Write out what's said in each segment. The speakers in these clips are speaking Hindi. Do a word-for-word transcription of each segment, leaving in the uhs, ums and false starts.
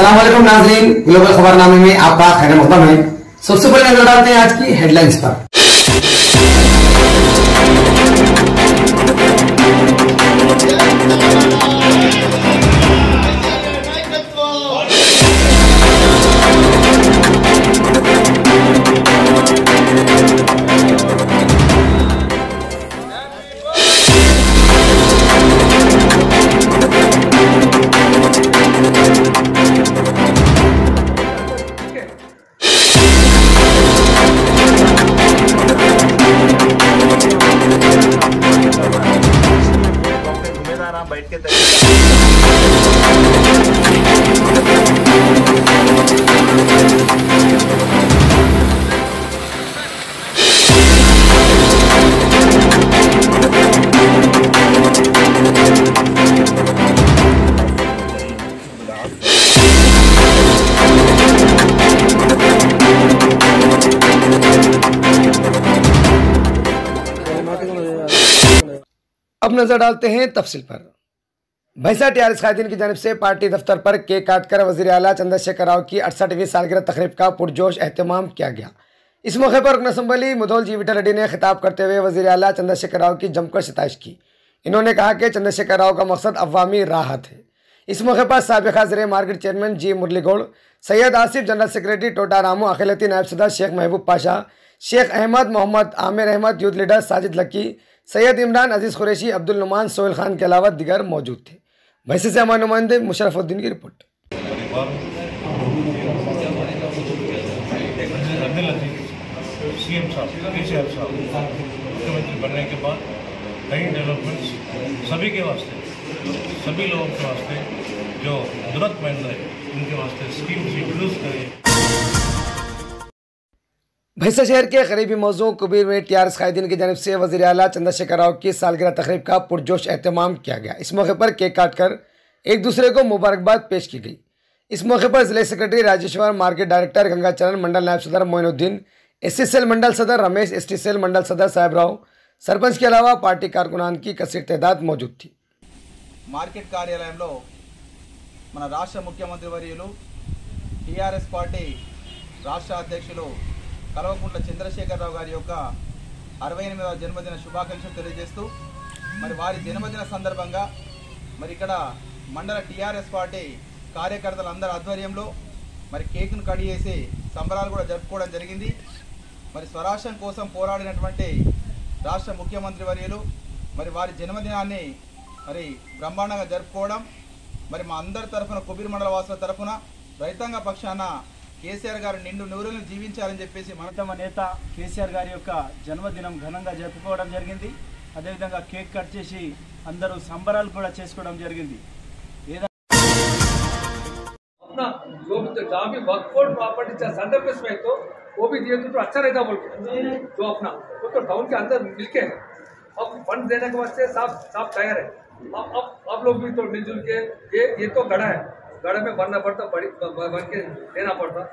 अस्सलाम वालेकुम नाज़रीन, ग्लोबल खबरनामे में आपका खैर मक़दम है। सबसे पहले नजर डालते हैं आज की हेडलाइंस पर। बैठ के अब नजर डालते हैं तफसील पर। भैंसा टीआरएस कायदीन की जानिब से पार्टी दफ्तर पर केक काटकर वज़ीर आला चंद्रशेखर राव की अड़सठवीं सालगिरह तकरीब का पुरजोश एहतमाम किया गया। इस मौके पर रुकन असम्बली मुधोल जी विठल रेड्डी ने खिताब करते हुए वज़ीर आला चंद्रशेखर राव की जमकर सिताइश की। इन्होंने कहा कि चंद्रशेखर राव का मकसद अवामी राहत है। इस मौके पर साबिक़ा ज़िले market chairman G Murali Goud, Syed Asif general secretary Thota Ramu, अखिलती नायब सदर शेख महबूब पाशा, शेख अहमद, मोहम्मद आमिर अहमद, यूथ लीडर साजिद लकी, सैयद इमरान, अजीज़ कुरैशी, अब्दुल नुमान, सोहेल खान के अलावा दिगर मौजूद थे। वैसे से हमारे नुमाइंदे मुशर्रफुद्दीन की रिपोर्ट। सीएम साहब, केसीआर साहब मुख्यमंत्री बनने के बाद कई डेवलपमेंट्स सभी के वास्ते, सभी लोगों के वास्ते जो जरूरतमंद है उनके वास्ते स्कीम्स इंट्रोड्यूस करें। भैंसा शहर के करीबी मौजू कबीर में टीआरएस कायदीन की जानिब से वज़ीर आला चंद्रशेखर राव की सालगिरह तकरीब का पुरजोश एहतमाम किया गया। इस मौके पर केक काटकर एक दूसरे को मुबारकबाद पेश की गई। इस मौके पर जिले secretary Rajeshwar, market director Gangacharan, mandal नायब सदर मोइनुद्दीन, एससी सेल मंडल सदर रमेश, एसटी सेल मंडल सदर साहिब राव, सरपंच के अलावा पार्टी कारकुनान की कसीर तादाद मौजूद थी। మార్కెట్ కార్యాలయంలో మన రాష్ట్ర ముఖ్యమంత్రి వర్యులు టీఆర్ఎస్ పార్టీ రాష్ట్ర అధ్యక్షులు కల్వకుంట్ల చంద్రశేఖరరావు గారి యొక్క అరవై ఎనిమిదవ జన్మదిన శుభాకాంక్షలు తెలియజేస్తూ మరి వారి జన్మదిన సందర్భంగా మరి ఇక్కడ మండల టీఆర్ఎస్ పార్టీ కార్యకర్తలందరి ఆధ్వర్యంలో మరి కేక్ను కట్ చేసి సంబరాలు కూడా జరుపుకోవడం జరిగింది। మరి స్వరాష్ట్రం కోసం పోరాడినటువంటి రాష్ట్ర ముఖ్యమంత్రి వర్యులు మరి వారి జన్మదినాన్ని మరి బ్రహ్మాండంగా జరుపుకోవడం మరి మా అందరి తరఫున కుబీర్ మండల వాసుల తరఫున రైతాంగ పక్షాన కేసీఆర్ గారు నిండు నూరేళ్లు జీవించాలని చెప్పేసి మన తమ నేత కేసీఆర్ గారి యొక్క జన్మదినం ఘనంగా జరుపుకోవడం జరిగింది। అదేవిధంగా కేక్ కట్ చేసి అందరూ సంబరాలు కూడా చేసుకోవడం జరిగింది। अपना जो भी जहाँ भी वर्कफोर्स प्रॉपर्टी सेंटर पे में तो वो भी दिए तो अच्छा रहता बोल जो अपना वो तो टाउन के अंदर मिलके है। अब फंड देने के वास्ते सब सब तैयार है। अब अब आप लोग भी तो मिलजुल के ये ये तो गड़ा है, गड़ा में बनना पड़ता, बड़ी बन के देना पड़ता।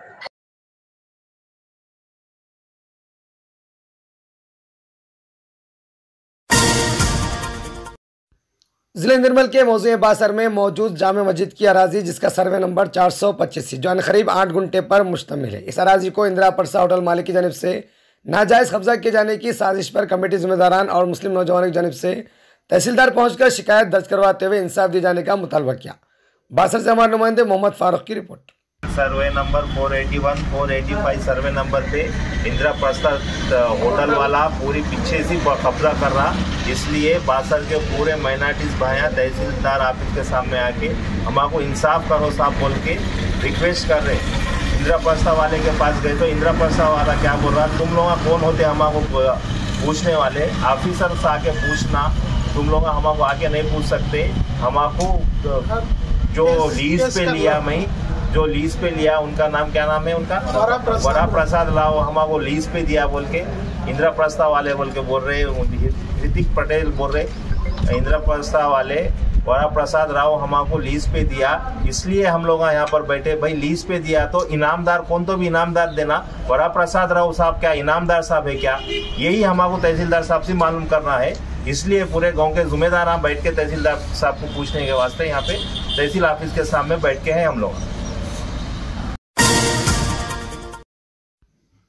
जिले निर्मल के मौज़े बासर में मौजूद जामे मस्जिद की अराजी, जिसका सर्वे नंबर चार सौ पच्चीस जो करीब आठ गुंटे पर मुश्तमिल है। इस अराजी को इंदिरा परसा होटल मालिक की जानिब से नाजायज़ कब्जा किए जाने की साजिश पर कमेटी जिम्मेदारान और मुस्लिम नौजवानों की जानिब से तहसीलदार पहुंचकर शिकायत दर्ज करवाते हुए इंसाफ दिए जाने का मुतालबा किया। बासर से हमारे नुमाइंदे मोहम्मद फारूक की रिपोर्ट। सर्वे नंबर चार सौ इक्यासी, चार सौ पचासी सर्वे नंबर पे इंदिरा प्रस्था होटल वाला पूरी पीछे से कब्जा कर रहा, इसलिए बासर के पूरे माइनॉरिटीज भाइयाँ तहसीलदार ऑफिस के सामने आके हमको इंसाफ करो साहब बोल के रिक्वेस्ट कर रहे। इंदिरा प्रस्था वाले के पास गए तो इंदिरा प्रस्था वाला क्या बोल रहा, तुम लोग कौन होते हमको पूछने वाले, ऑफिसर से आके पूछना, तुम लोग हमको आके नहीं पूछ सकते। हमको जो लीज पे लिया मैं जो लीज पे लिया उनका नाम क्या नाम है उनका बड़ा प्रसाद राव, हमको लीज पे दिया बोल के इंदिरा प्रस्था वाले बोल के बोल रहे, ऋतिक पटेल बोल रहे इंदिरा प्रस्था वाले बड़ा प्रसाद राव हमको लीज पे दिया, इसलिए हम लोग यहाँ पर बैठे। भाई लीज पे दिया तो इनामदार कौन, तो भी इनामदार देना, बड़ा प्रसाद राव साहब क्या इनामदार साहब है क्या, यही हमको तहसीलदार साहब से मालूम करना है। इसलिए पूरे गांव के जिम्मेदार बैठ के तहसीलदार साहब को पूछने के वास्ते यहाँ पे तहसील ऑफिस के सामने बैठ के हैं हम लोग।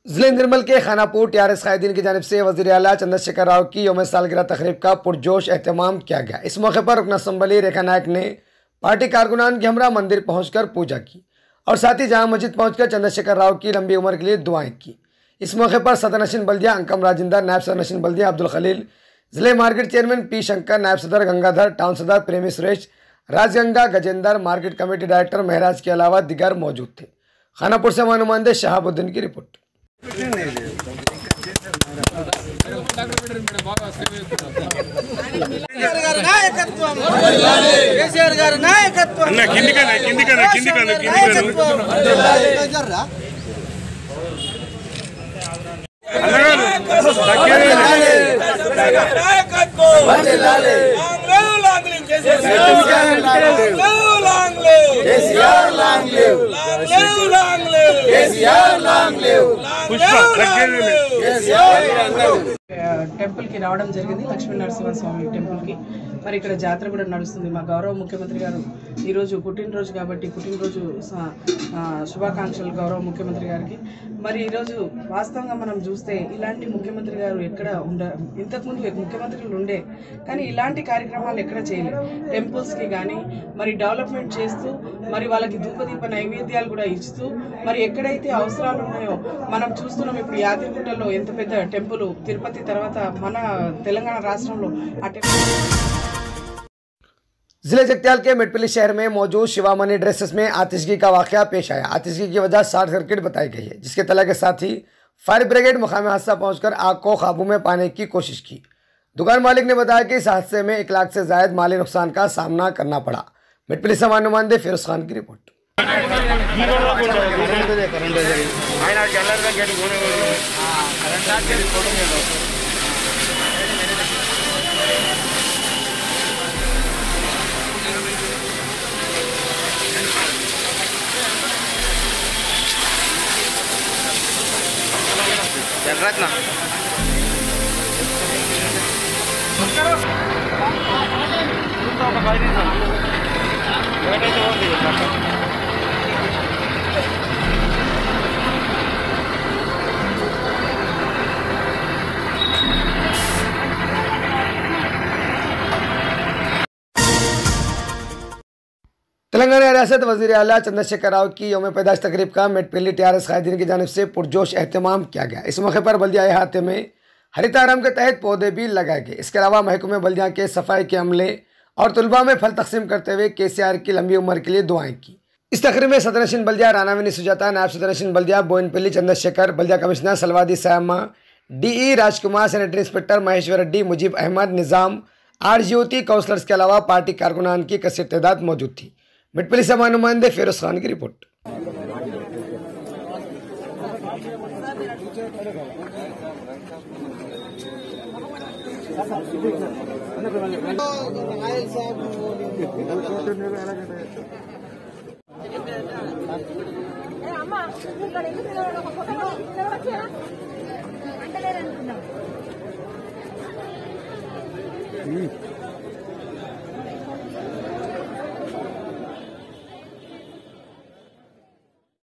जिले निर्मल के खानापुर टीआरएस कायदीन की जानिब से वज़ीर आला चंद्रशेखर राव की यौम सालगिरह तकरीब का पुरजोश एहतमाम किया गया। इस मौके पर रुकन असम्बली रेखा नायक ने पार्टी कारकुनान के हमरा मंदिर पहुंचकर पूजा की और साथ ही जामा मस्जिद पहुंचकर चंद्रशेखर राव की लंबी उम्र के लिए दुआएं की। इस मौके पर सदर नशीन बल्दिया अंकम राजिंदर, नायब सदर नशीन बल्दिया अब्दुल खलील, जिले मार्केट चेयरमैन पी शंकर, नायब सदर गंगाधर, टाउन सदर Premi Suresh, Rajganga Gajendra, market committee director Maharaj के अलावा दिगर मौजूद थे। खानापुर से नुमाइंदे शहाबुद्दीन की रिपोर्ट। టెంపుల్ కి రావడం జరిగింది, లక్ష్మీ నరసింహ స్వామి టెంపుల్ కి. మరి ఇక్కడ జాతర కూడా నడుస్తుంది. మా గౌరవ ముఖ్యమంత్రి గారు ఈరోజు పుట్టినరోజు కాబట్టి పుట్టినరోజు శుభాకాంక్షలు గౌరవ ముఖ్యమంత్రి గారికి. మరి ఈరోజు వాస్తవంగా మనం చూస్తే ఇలాంటి ముఖ్యమంత్రి గారు ఎక్కడ ఉండ ఇంతకుముందు ముఖ్యమంత్రులు ఉండే కానీ ఇలాంటి కార్యక్రమాలు ఎక్కడ చేయలేదు. టెంపుల్స్కి కానీ మరి డెవలప్మెంట్ చేస్తూ మరి వాళ్ళకి ధూపదీప నైవేద్యాలు కూడా ఇస్తూ మరి ఎక్కడైతే అవసరాలు ఉన్నాయో మనం చూస్తున్నాం. ఇప్పుడు యాదగిరిగుట్టలో ఎంత పెద్ద టెంపుల్, తిరుపతి తర్వాత మన తెలంగాణ రాష్ట్రంలో ఆ టెంపుల్. जिले जगत्याल के मेटपल्ली शहर में मौजूद शिवामणि ड्रेसेस में आतिशगी का वाकया पेश आया। आतिशगी की वजह शॉर्ट सर्किट बताई गई है, जिसके तला के साथ ही फायर ब्रिगेड मुकामी हादसा पहुंचकर आग को काबू में पाने की कोशिश की। दुकान मालिक ने बताया कि इस हादसे में एक लाख से ज्यादा माली नुकसान का सामना करना पड़ा। मेटपल्ली से नुमाइंदे फिरोज खान की रिपोर्ट। रत्ना तेलंगाना रियासत वज़ीर आला चंद्रशेखर राव की यौम पैदाइश तकरीब का मेटपल्ली टीआरएस कायदीन की जानिब से पुरजोश एहतमाम किया गया। इस मौके पर बल्दिया अहाते में हरिताराम के तहत पौधे भी लगाए गए। इसके अलावा महकमे बल्दिया के सफाई के अमले और तलबा में फल तकसीम करते हुए केसीआर की लंबी उम्र के लिए दुआएं की। इस तकरीब में सदर नशीन बल्दिया रानाविनी सुजाता, नायब सदर नशीन बल्दिया बोइनपल्ली चंद्रशेखर, बल्दिया commissioner Salwadi Sayama, D E Rajkumar, sanitary inspector Maheshwar Reddy, Mujeeb Ahmed, Nizam, आरजीओटी काउंसलर्स के अलावा पार्टी कारकुनान की कसीर तादाद मौजूद थी। मेटपल्ली से नुमाइंदे फिरोज खान की रिपोर्ट। Hmm.